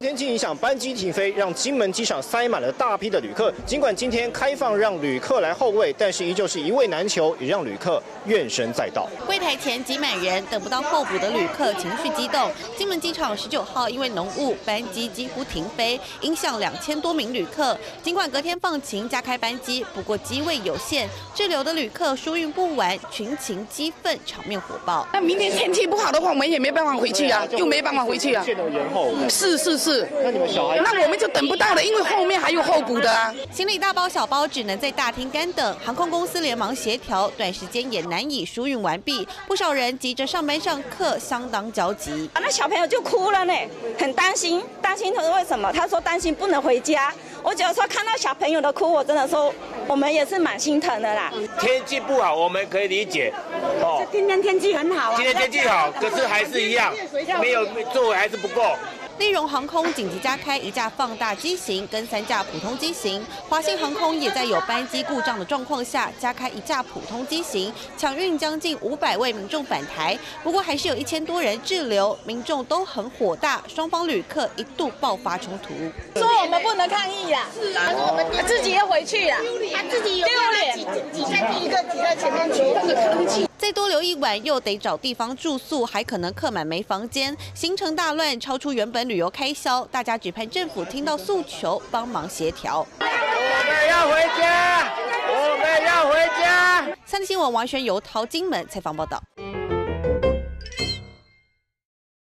天气影响，班机停飞，让金门机场塞满了大批的旅客。尽管今天开放让旅客来候位，但是依旧是一位难求，也让旅客怨声载道。 柜台前挤满人，等不到候补的旅客情绪激动。金门机场19号因为浓雾，班机几乎停飞，影响2000多名旅客。尽管隔天放晴加开班机，不过机位有限，滞留的旅客疏运不完，群情激愤，场面火爆。 那明天天气不好的话，我们也没办法回去啊，就没办法回去啊。 线都延后。 是。 那你们小孩？ 那我们就等不到了，因为后面还有候补的啊。 行李大包小包只能在大厅干等，航空公司连忙协调，短时间也难以疏运完毕。不少人急着上班上课，相当焦急。 那小朋友就哭了呢，很担心他说为什么？他说担心不能回家。我有时候看到小朋友的哭，我真的说我们也是蛮心疼的啦。 天气不好，我们可以理解。 今天天气很好啊。 今天天气好，可是还是一样，没有座位还是不够。 立荣航空紧急加开1架放大机型跟3架普通机型，华信航空也在有班机故障的状况下加开1架普通机型，抢运将近500位民众返台。不过还是有1000多人滞留，民众都很火大，双方旅客一度爆发冲突。 说我们不能抗议啦，是啊，说我们自己要回去啦，他自己有丢脸，挤在第一个，挤在前面去，那个空气。 再多留1晚，又得找地方住宿，还可能客满没房间，行程大乱，超出原本旅游开销。大家只盼政府听到诉求，帮忙协调。 我们要回家，我们要回家。 3立新闻王轩、尤涛金门采访报道。